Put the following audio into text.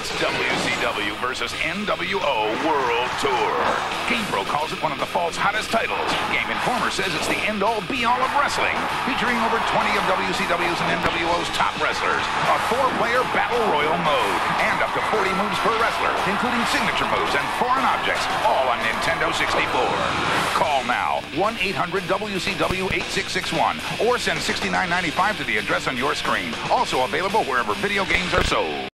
It's WCW versus NWO World Tour. GamePro calls it one of the fall's hottest titles. Game Informer says it's the end-all, be-all of wrestling, featuring over 20 of WCW's and NWO's top wrestlers, a 4-player battle royal mode, and up to 40 moves per wrestler, including signature moves and foreign objects, all on Nintendo 64. Call now, 1-800-WCW-8661, or send $69.95 to the address on your screen. Also available wherever video games are sold.